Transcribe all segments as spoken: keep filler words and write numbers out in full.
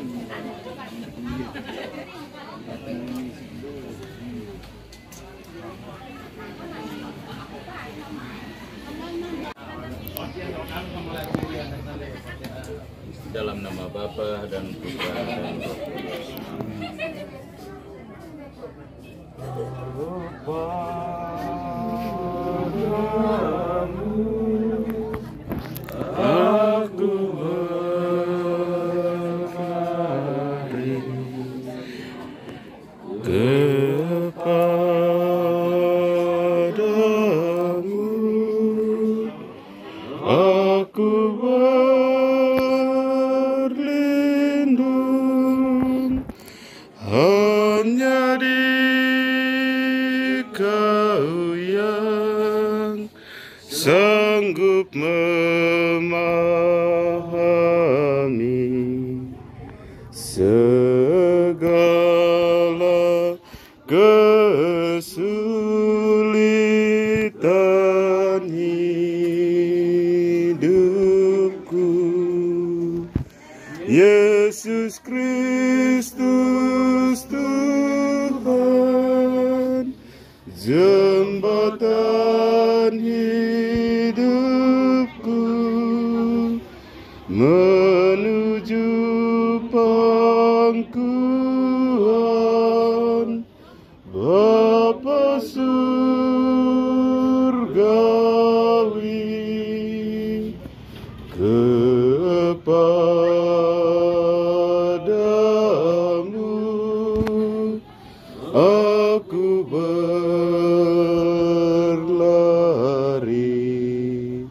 Dalam nama Bapa dan Putra dan Roh Kudus. Aku berlari kepadamu, aku berlindung hanya di Kau yang sanggup memahami segala kesulitan hidupku. Yesus Kristus Tuhan, jembatan hidupku menuju pangkuan Bapa surgawi. Kepadamu aku berlari,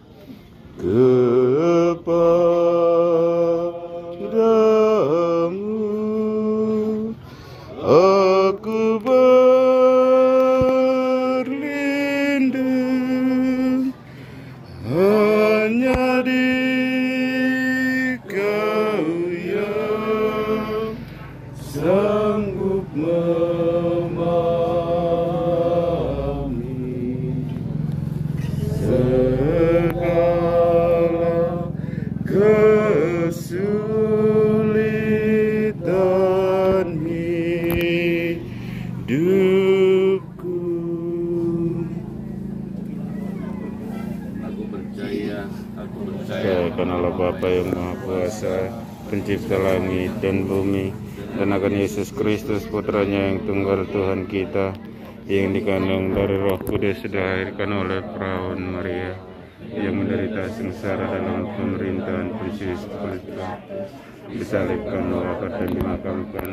kepadamu aku berlindung hanya di Kau yang sanggup memahami segala kesulitan hidupku. Aku percaya, aku percaya akan Allah Bapa yang Maha Kuasa, Pencipta langit dan bumi, dan akan Yesus Kristus Putranya yang tunggal Tuhan kita, yang dikandung dari Roh Kudus, dilahirkan oleh perawan Maria, yang menderita sengsara dalam pemerintahan Pontius Pilatus, disalibkan, wafat dan dimakamkan,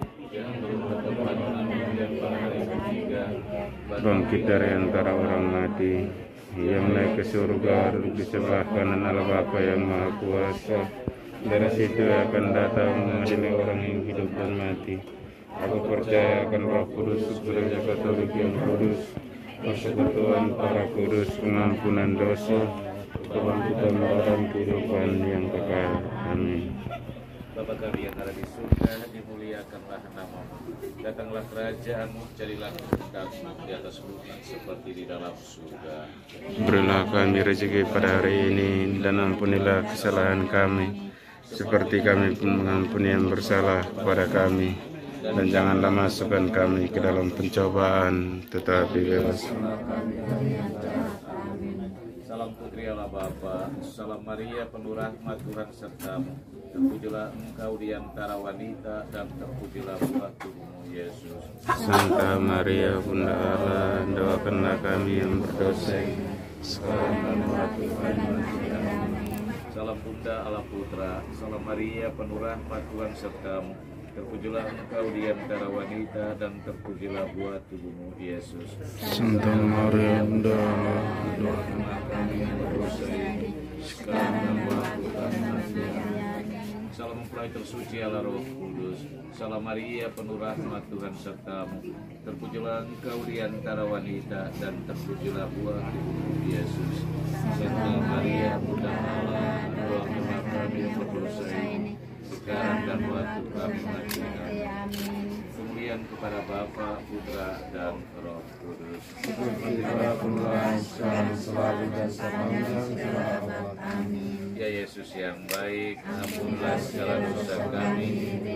bangkit dari antara orang mati, yang naik ke surga, duduk di sebelah kanan Allah Bapa yang Maha Kuasa. Dari situ akan datang mengadili orang yang hidup dan mati. Aku percaya akan Roh Kudus, Gereja Katolik yang kudus, persekutuan para kudus, pengampunan dosa, kebangkitan dan kehidupan yang kekal. Amin. Bapa kami yang ada di surga, dimuliakanlah namamu. Datanglah kerajaanmu, jadilah kehendakmu di atas bumi seperti di dalam surga. Berilah kami rezeki pada hari ini, dan ampunilah kesalahan kami, seperti kami pun mengampuni yang bersalah kepada kami. Dan janganlah masukkan kami ke dalam pencobaan, tetapi bebaskanlah kami dari yang jahat. Salam putri Allah Bapa, salam Maria penuh rahmat, Tuhan sertamu. Terpujilah engkau di antara wanita, dan terpujilah buah tubuhmu Yesus. Santa Maria Bunda Allah, doakanlah kami yang berdosa, sekarang dan waktu kami mati. Amin. Salam Bunda Allah Putra, salam Maria penuh rahmat, Tuhan sertamu. Terpujilah engkau di antara wanita, dan terpujilah buah tubuhmu Yesus. Santa Maria Bunda Allah, doakanlah kami yang berdosa ini, sekarang dan waktu kami mati. Salam mempelai tersuci Allah Roh Kudus, salam Maria penuh rahmat, Tuhan sertamu. Terpujilah engkau di antara wanita, dan terpujilah buah tubuhmu Yesus. Santa Maria Bunda Allah, doakanlah kami yang berdosa ini, sekarang dan waktu kami mati. Kemuliaan kepada Bapa, Putra, dan Roh Kudus. Seperti pada permulaan, sekarang, selalu, dan sepanjang zaman. Amin. Ya Yesus yang baik, ampunilah segala dosa kami,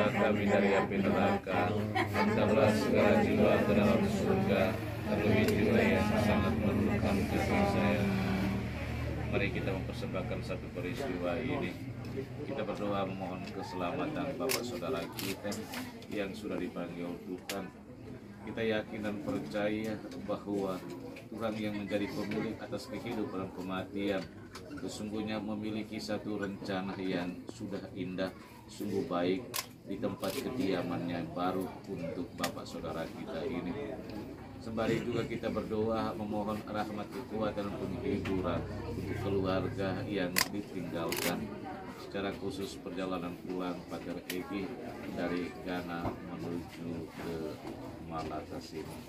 Jauhkanlah kami dari api neraka, antarlah segala jiwa ke dalam surga, terlebih jiwa yang sangat memerlukan kasih sayang. Mari kita mempersembahkan satu peristiwa ini. Kita berdoa memohon keselamatan Bapak Saudara kita yang sudah dipanggil Tuhan. Kita yakin dan percaya bahwa Tuhan yang menjadi pemilik atas kehidupan dan kematian sesungguhnya memiliki satu rencana yang sudah indah, sungguh baik di tempat kediamannya baru untuk Bapak Saudara kita ini. Sembari juga kita berdoa memohon rahmat kekuatan dan penghiburan untuk keluarga yang ditinggalkan. Secara khusus perjalanan pulang Pater Egi dari Ghana menuju ke Malaka sini.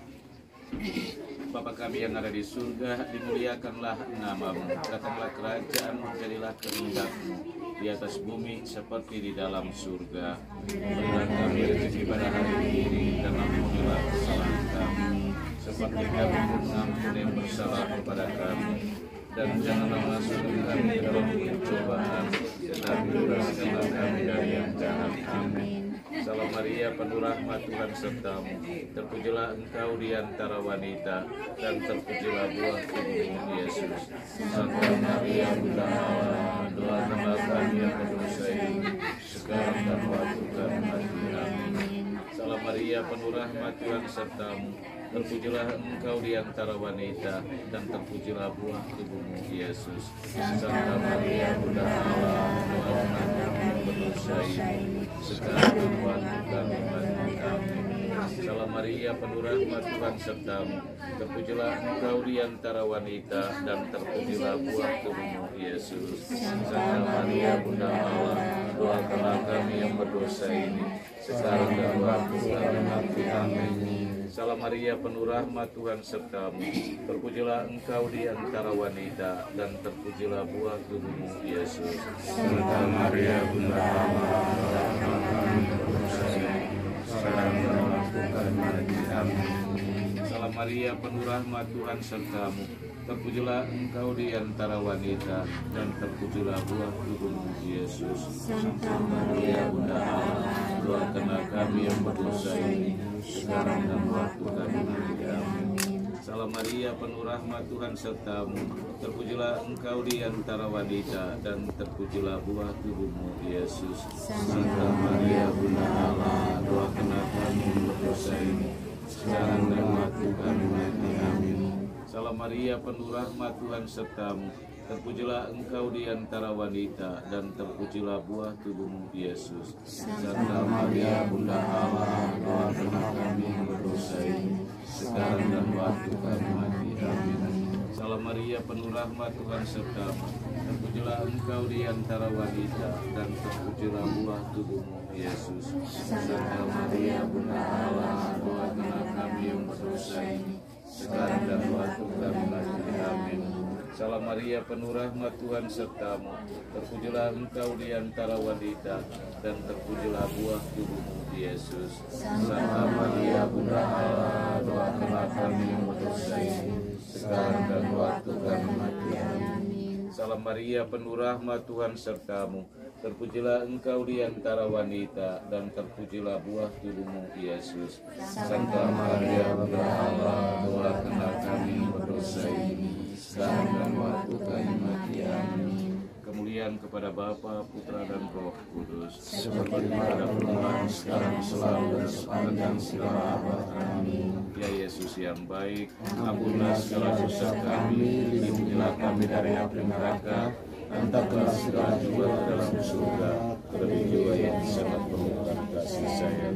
Bapa kami yang ada di surga, dimuliakanlah namamu, datanglah kerajaan-Mu, jadilah kehendak-Mu di atas bumi seperti di dalam surga. Berilah kami rezeki pada hari ini dan ampunilah kesalahan kami seperti kami mengampuni yang bersalah kepada kami, dan janganlah masukkan kami ke dalam pencobaan, tetapi bebaskanlah kami dari yang jahat. Amin. Salam Maria, penuh rahmat, Tuhan sertamu. Terpujilah engkau di antara wanita, dan terpujilah buah tubuhmu Yesus. Santa Maria, Bunda Allah, doakanlah kami yang berdosa ini, sekarang dan waktu kami mati. Amin. Salam Maria, penuh rahmat, Tuhan sertamu. Terpujilah engkau di antara wanita, dan terpujilah buah tubuhmu Yesus. Santa Maria, Bunda Allah, doakanlah kami yang berdosa ini, sekarang dan waktu kami mati. Amin. Salam Maria, penuh rahmat, Tuhan sertamu. Terpujilah engkau di antara wanita, dan terpujilah buah tubuhmu Yesus. Santa Maria, Bunda Allah, doakanlah kami yang berdosa ini, sekarang dan waktu kami mati. Amin. Salam Maria, penuh rahmat, Tuhan sertamu. Terpujilah engkau di antara wanita, dan terpujilah buah tubuhmu Yesus. Santa Maria, Bunda Allah, doakanlah kami berdosa ini, sekarang dan waktu kami mati. Amin. Salam Maria, penuh rahmat, Tuhan sertamu. Terpujilah engkau di antara wanita, dan terpujilah buah tubuhmu Yesus. Santa Maria, Bunda Allah, doakanlah kami yang berdosa ini, sekarang dan waktu kami mati. Amin. Salam Maria, penuh rahmat, Tuhan sertamu. Terpujilah engkau di antara wanita, dan terpujilah buah tubuhmu Yesus. Santa Maria, Bunda Allah, doakanlah kami yang berdosa ini, sekarang dan waktu kami mati. Amin. Salam Maria, penuh rahmat, Tuhan sertamu. Terpujilah engkau di antara wanita, dan terpujilah buah tubuhmu Yesus. Santa Maria, Bunda Allah, doakanlah kami yang berdosa ini, sekarang dan waktu kami mati. Amin. Salam Maria, penuh rahmat, Tuhan sertamu. Terpujilah engkau di antara wanita, dan terpujilah buah tubuhmu Yesus. Santa Maria, Bunda Allah, doakanlah kami yang berdosa ini, sekarang dan waktu kami mati. Amin. Salam Maria, penuh rahmat, Tuhan sertamu. Terpujilah engkau di antara wanita, dan terpujilah buah tubuhmu Yesus. Santa Maria, Bunda Allah, doakanlah kami yang berdosa ini, sekarang dan waktu kami mati. Amin. Salam Maria, penuh rahmat, Tuhan sertamu. Terpujilah engkau di antara wanita, dan terpujilah buah tubuhmu Yesus. Santa Maria, Bunda Allah, doakanlah kami yang berdosa ini, sekarang dan waktu kami mati. Amin. Kemuliaan kepada Bapa, Putra, dan Roh Kudus, seperti pada permulaan, sekarang, selalu, dan sepanjang segala abad. Amin. Ya Yesus yang baik, ampunilah segala dosa kami, lindungilah kami dari api neraka, antarkanlah segala jiwa ke dalam surga, terlebih jiwa yang sangat memerlukan kasih sayang.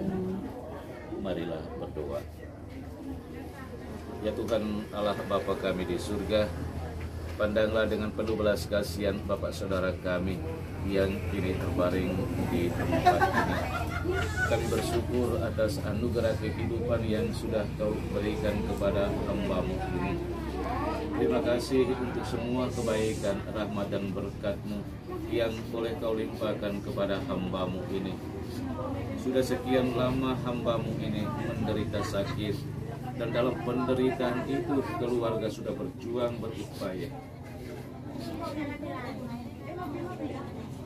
Marilah berdoa. Ya Tuhan Allah Bapa kami di surga, pandanglah dengan penuh belas kasihan Bapak Saudara kami yang kini terbaring di tempat ini. Kami bersyukur atas anugerah kehidupan yang sudah Kau berikan kepada hamba-Mu ini. Terima kasih untuk semua kebaikan, rahmat, dan berkat-Mu yang boleh Kau limpahkan kepada hamba-Mu ini. Sudah sekian lama hamba-Mu ini menderita sakit, dan dalam penderitaan itu keluarga sudah berjuang berupaya.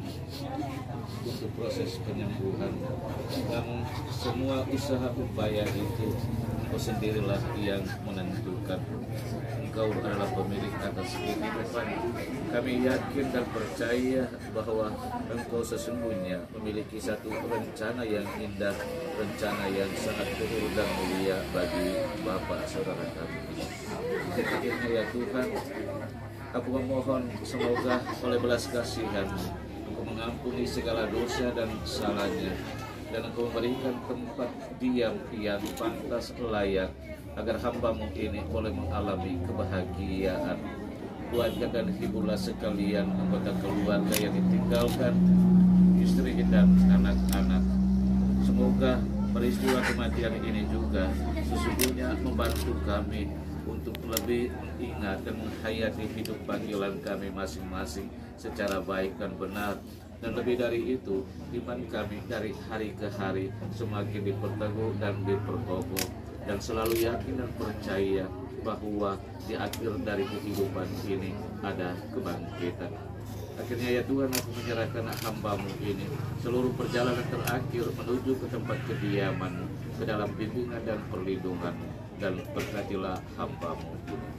untuk proses penyembuhan. Namun semua usaha upaya itu Engkau sendirilah yang menentukan. Engkau adalah pemilik atas kehidupan. Kami yakin dan percaya bahwa Engkau sesungguhnya memiliki satu rencana yang indah, rencana yang sangat luhur dan mulia bagi Bapak saudara kami. Akhirnya ya Tuhan, aku memohon semoga oleh belas kasihan-Mu Engkau mengampuni segala dosa dan salahnya, dan Engkau memberikan tempat diam yang pantas layak agar hamba-Mu ini boleh mengalami kebahagiaan. Kuatkan dan hiburlah sekalian anggota keluarga yang ditinggalkan, istri dan anak-anak. Semoga peristiwa kematian ini juga sesungguhnya membantu kami untuk lebih mengingat dan menghayati hidup panggilan kami masing-masing secara baik dan benar. Dan lebih dari itu, iman kami dari hari ke hari semakin diperteguh dan diperkokoh, dan selalu yakin dan percaya bahwa di akhir dari kehidupan ini ada kebangkitan. Akhirnya ya Tuhan, aku menyerahkan hamba-Mu ini seluruh perjalanan terakhir menuju ke tempat kediaman-Mu, ke dalam bimbingan dan perlindungan-Mu, dan berkatilah hamba-Mu ini.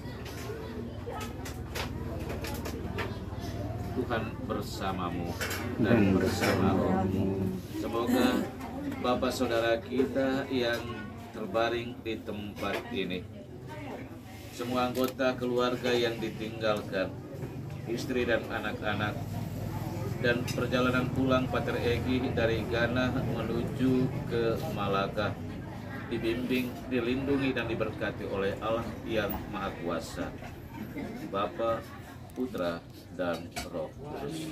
Tuhan bersamamu dan bersama rohmu. Semoga Bapak saudara kita yang terbaring di tempat ini, semua anggota keluarga yang ditinggalkan, istri dan anak-anak, dan perjalanan pulang Pater Egi dari Ghana menuju ke Malaka, dibimbing, dilindungi dan diberkati oleh Allah yang Maha Kuasa, Bapa, Putra, dan Roh Kudus.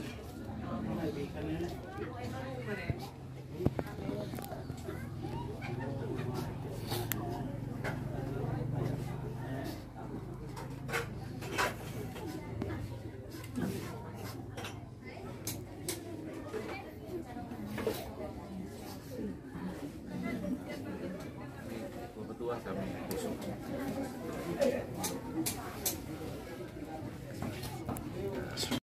Ketua kami besok.